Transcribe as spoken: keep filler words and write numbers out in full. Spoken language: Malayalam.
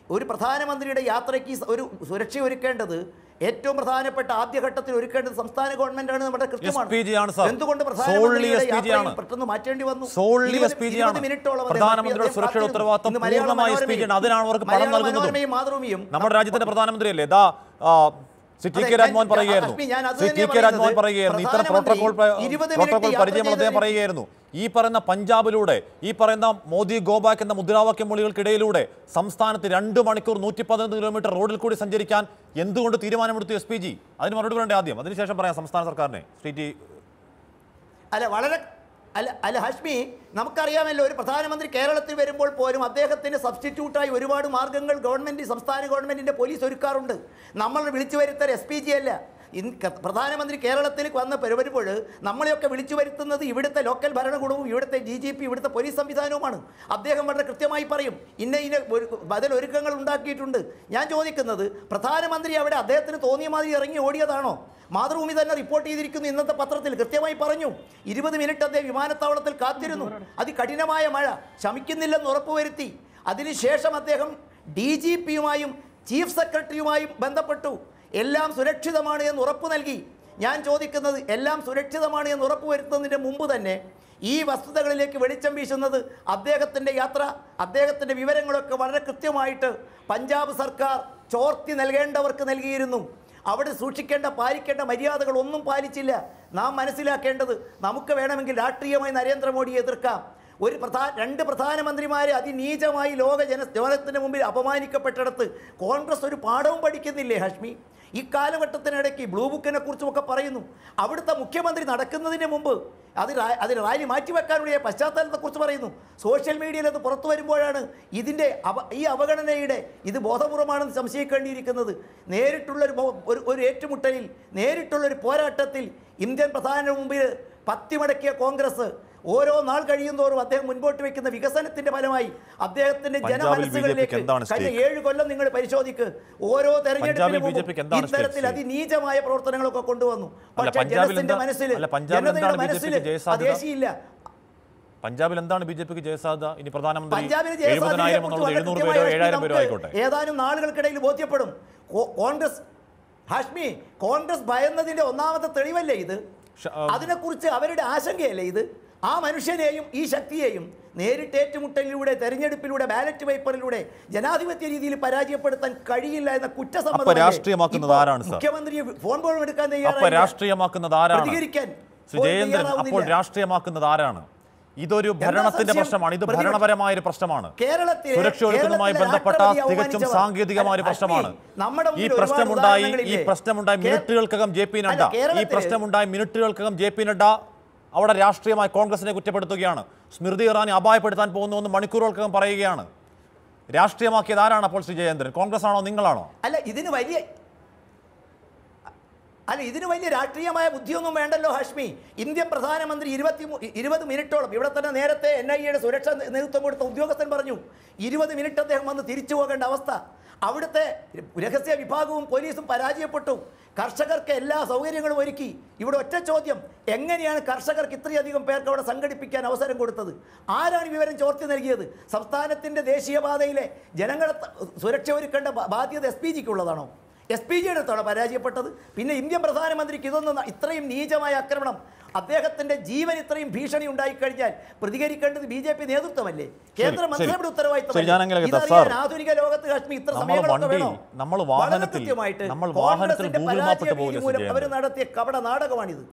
ഒരു പ്രധാനമന്ത്രിയുടെ യാത്രയ്ക്ക് ഒരു സുരക്ഷ ഒരുക്കേണ്ടത് ഏറ്റവും പ്രധാനപ്പെട്ട ആദ്യഘട്ടത്തിൽ ഒരുക്കേണ്ടത് സംസ്ഥാന ഗവൺമെന്റാണ്. നമ്മുടെ കൃത്യമാണ്. എന്തുകൊണ്ട് പ്രധാനമന്ത്രിയുടെ യാത്ര പെട്ടെന്ന് മാറ്റേണ്ടി വന്നു? മനോരമയും മാതൃഭൂമിയും നമ്മുടെ രാജ്യത്തിന്റെ പ്രധാനമന്ത്രിയല്ലേ ശ്രീ ടി കെ രാജ്മോഹൻ പറയുകയായിരുന്നു ശ്രീ ടി കെ രാജ്മോഹൻ പറയുകയായിരുന്നു ഇത്തരം പ്രോട്ടോകോൾ പ്രോട്ടോകോൾ പരിചയമുള്ള അദ്ദേഹം പറയുകയായിരുന്നു ഈ പറയുന്ന പഞ്ചാബിലൂടെ ഈ പറയുന്ന മോദി ഗോബാക്ക് എന്ന മുദ്രാവാക്യം മൊഴികൾക്കിടയിലൂടെ സംസ്ഥാനത്ത് രണ്ട് മണിക്കൂർ നൂറ്റി പതിനൊന്ന് കിലോമീറ്റർ റോഡിൽ കൂടി സഞ്ചരിക്കാൻ എന്തുകൊണ്ട് തീരുമാനമെടുത്തു എസ് പി ജി? അതിന് മറുപടി പറയണ്ടേ ആദ്യം, അതിനുശേഷം പറയാം സംസ്ഥാന സർക്കാരിനെ. ശ്രീ ടി അല്ല വളരെ അല്ല അല്ല ഹാഷ്മി, നമുക്കറിയാമല്ലോ ഒരു പ്രധാനമന്ത്രി കേരളത്തിൽ വരുമ്പോൾ പോലും അദ്ദേഹത്തിന് സബ്സ്റ്റിറ്റ്യൂട്ടായി ഒരുപാട് മാർഗ്ഗങ്ങൾ ഗവൺമെൻറ് സംസ്ഥാന ഗവൺമെൻറ്റിൻ്റെ പോലീസ് ഒരുക്കാറുണ്ട്. നമ്മൾ വിളിച്ചു വരുത്തൽ എസ് പി ജി അല്ല. പ്രധാനമന്ത്രി കേരളത്തിൽ വന്ന് വരുമ്പോൾ നമ്മളെയൊക്കെ വിളിച്ചു വരുത്തുന്നത് ഇവിടുത്തെ ലോക്കൽ ഭരണകൂടവും ഇവിടുത്തെ ഡി ജി പി ഇവിടുത്തെ പോലീസ് സംവിധാനവുമാണ്. അദ്ദേഹം വളരെ കൃത്യമായി പറയും ഇന്ന ഇന്ന ബദൽ ഒരുക്കങ്ങൾ ഉണ്ടാക്കിയിട്ടുണ്ട്. ഞാൻ ചോദിക്കുന്നത് പ്രധാനമന്ത്രി അവിടെ അദ്ദേഹത്തിന് തോന്നിയ മാതിരി ഇറങ്ങി ഓടിയതാണോ? മാതൃഭൂമി തന്നെ റിപ്പോർട്ട് ചെയ്തിരിക്കുന്നു, ഇന്നത്തെ പത്രത്തിൽ കൃത്യമായി പറഞ്ഞു. ഇരുപത് മിനിറ്റ് അദ്ദേഹം വിമാനത്താവളത്തിൽ കാത്തിരുന്നു. അതികഠിനമായ മഴ ശമിക്കുന്നില്ലെന്ന് ഉറപ്പുവരുത്തി. അതിനുശേഷം അദ്ദേഹം ഡി ജി പിയുമായും ചീഫ് സെക്രട്ടറിയുമായും ബന്ധപ്പെട്ടു. എല്ലാം സുരക്ഷിതമാണ് എന്ന് ഉറപ്പ് നൽകി. ഞാൻ ചോദിക്കുന്നത് എല്ലാം സുരക്ഷിതമാണ് എന്ന് ഉറപ്പുവരുത്തുന്നതിന് മുമ്പ് തന്നെ ഈ വസ്തുതകളിലേക്ക് വെളിച്ചം വീശുന്നത് അദ്ദേഹത്തിൻ്റെ യാത്ര, അദ്ദേഹത്തിൻ്റെ വിവരങ്ങളൊക്കെ വളരെ കൃത്യമായിട്ട് പഞ്ചാബ് സർക്കാർ ചോർത്തി നൽകേണ്ടവർക്ക് നൽകിയിരുന്നു. അവിടെ സൂക്ഷിക്കേണ്ട പാലിക്കേണ്ട മര്യാദകൾ ഒന്നും പാലിച്ചില്ല. നാം മനസ്സിലാക്കേണ്ടത് നമുക്ക് വേണമെങ്കിൽ രാഷ്ട്രീയമായി നരേന്ദ്രമോദിയെ എതിർക്കാം. ഒരു പ്രധാന രണ്ട് പ്രധാനമന്ത്രിമാരെ അതിനീചമായി ലോക ജന ജനത്തിന് മുമ്പിൽ അപമാനിക്കപ്പെട്ടിടത്ത് കോൺഗ്രസ് ഒരു പാഠവും പഠിക്കുന്നില്ലേ ഹാഷ്മി? ഈ കാലഘട്ടത്തിനിടയ്ക്ക് ബ്ലൂ ബുക്കിനെ കുറിച്ചുമൊക്കെ പറയുന്നു. അവിടുത്തെ മുഖ്യമന്ത്രി നടക്കുന്നതിന് മുമ്പ് അത് അതിന് റാലി മാറ്റിവെക്കാനുള്ള പശ്ചാത്തലത്തെക്കുറിച്ച് പറയുന്നു. സോഷ്യൽ മീഡിയയിൽ അത് പുറത്തു വരുമ്പോഴാണ് ഇതിൻ്റെ അവ ഈ അവഗണനയുടെ ഇത് ബോധപൂർവമാണെന്ന് സംശയിക്കേണ്ടിയിരിക്കുന്നത്. നേരിട്ടുള്ളൊരു ഒരു ഒരു ഏറ്റുമുട്ടലിൽ നേരിട്ടുള്ളൊരു പോരാട്ടത്തിൽ ഇന്ത്യൻ പ്രധാന മുമ്പിൽ പത്തിമടക്കിയ കോൺഗ്രസ് ഓരോ നാൾ കഴിയുന്തോറും അദ്ദേഹം മുൻപോട്ട് വെക്കുന്ന വികസനത്തിന്റെ ഫലമായി അദ്ദേഹത്തിന്റെ ജനമനസ്സുകളിലേക്ക് കഴിഞ്ഞ ഏഴ് കൊല്ലം നിങ്ങൾ പരിശോധിക്ക് ഓരോ തെരഞ്ഞെടുപ്പിലും ഇത്തരത്തിൽ അതിനീചമായ പ്രവർത്തനങ്ങളൊക്കെ കൊണ്ടുവന്നു. പക്ഷേ ജനത്തിന്റെ മനസ്സിൽ ജനതയുടെ മനസ്സിൽ ദേശീയില്ല. പഞ്ചാബിൽ എന്താണ് ബി ജെ പിക്ക് ജയസാധ്യത? ഇനി പ്രധാനമന്ത്രി ഏതാനും നാളുകൾക്കിടയിൽ ബോധ്യപ്പെടും. കോൺഗ്രസ് ഹാഷ്മി കോൺഗ്രസ് ഭയന്നതിന്റെ ഒന്നാമത്തെ തെളിവല്ലേ ഇത്? അതിനെക്കുറിച്ച് അവരുടെ ആശങ്കയല്ലേ ഇത്? ആ മനുഷ്യനെയും ഈ ശക്തിയെയും നേരിട്ട് ഏറ്റുമുട്ടലിലൂടെ തെരഞ്ഞെടുപ്പിലൂടെ ബാലറ്റ് പേപ്പറിലൂടെ ജനാധിപത്യ രീതിയിൽ പരാജയപ്പെടുത്താൻ കഴിയില്ല എന്ന കുറ്റസമ്മതം രാഷ്ട്രീയമാക്കുന്നത് ആരാണ്? മുഖ്യമന്ത്രി ഫോൺ കോൾ എടുക്കാൻ രാഷ്ട്രീയമാക്കുന്നത് ആരാണ്? അപ്പോൾ രാഷ്ട്രീയമാക്കുന്നത് ആരാണ്? ഇതൊരു ഭരണത്തിന്റെ പ്രശ്നമാണ്, ഇത് ഭരണപരമായ ഒരു പ്രശ്നമാണ്. സുരക്ഷ ഒരുക്കുന്നതുമായി ബന്ധപ്പെട്ട തികച്ചും സാങ്കേതികമായ ഒരു പ്രശ്നമാണ്. ഈ പ്രശ്നമുണ്ടായി ഈ പ്രശ്നമുണ്ടായി മിനിറ്റുകൾക്കകം ജെ പി നഡ്ഡ ഈ പ്രശ്നമുണ്ടായി മിനിറ്റുകൾക്കകം ജെ പി നഡ്ഡ അവിടെ രാഷ്ട്രീയമായി കോൺഗ്രസിനെ കുറ്റപ്പെടുത്തുകയാണ്. സ്മൃതി ഇറാനി അപായപ്പെടുത്താൻ പോകുന്നുവെന്ന് മണിക്കൂറുകൾക്കകം പറയുകയാണ്. രാഷ്ട്രീയമാക്കിയത് ആരാണ് അപ്പോൾ ശ്രീ ജയേന്ദ്രൻ? കോൺഗ്രസ് ആണോ നിങ്ങളാണോ? അല്ല ഇതിന് വലിയ അല്ല ഇതിന് വലിയ രാഷ്ട്രീയമായ ബുദ്ധിയൊന്നും വേണ്ടല്ലോ ഹാഷ്മി. ഇന്ത്യൻ പ്രധാനമന്ത്രി ഇരുപത്തി ഇരുപത് മിനിറ്റോളം ഇവിടെ തന്നെ നേരത്തെ എൻ ഐ എയുടെ സുരക്ഷാ നേതൃത്വം കൊടുത്ത ഉദ്യോഗസ്ഥൻ പറഞ്ഞു ഇരുപത് മിനിറ്റ് അദ്ദേഹം വന്ന് തിരിച്ചു പോകേണ്ട അവസ്ഥ. അവിടുത്തെ രഹസ്യ വിഭാഗവും പോലീസും പരാജയപ്പെട്ടു. കർഷകർക്ക് എല്ലാ സൗകര്യങ്ങളും ഒരുക്കി. ഇവിടെ ഒറ്റ ചോദ്യം, എങ്ങനെയാണ് കർഷകർക്ക് ഇത്രയധികം പേർക്ക് അവിടെ സംഘടിപ്പിക്കാൻ അവസരം കൊടുത്തത്? ആരാണ് വിവരം ചോർത്തി നൽകിയത്? സംസ്ഥാനത്തിൻ്റെ ദേശീയപാതയിലെ ജനങ്ങളെ സുരക്ഷ ഒരുക്കേണ്ട ബാധ്യത എസ് പി ജിക്കുള്ളതാണോ? എസ് പി ജിയുടെ അടുത്താണ് പരാജയപ്പെട്ടത്. പിന്നെ ഇന്ത്യൻ പ്രധാനമന്ത്രിക്ക് ഇതൊന്നും ഇത്രയും നീചമായ ആക്രമണം, അദ്ദേഹത്തിന്റെ ജീവൻ ഇത്രയും ഭീഷണി ഉണ്ടായിക്കഴിഞ്ഞാൽ പ്രതികരിക്കേണ്ടത് ബി ജെ പി നേതൃത്വമല്ലേ? കേന്ദ്ര മന്ത്രിയുടെ ഉത്തരവാദിത്തം. ആധുനിക ലോകത്ത് കാശ്മീർ ഇത്ര സമയങ്ങളൊക്കെ വേണോ? വളരെ കൃത്യമായിട്ട് കോൺഗ്രസിന്റെ പരാജയ മൂലം അവർ നടത്തിയ കപട നാടകമാണിത്.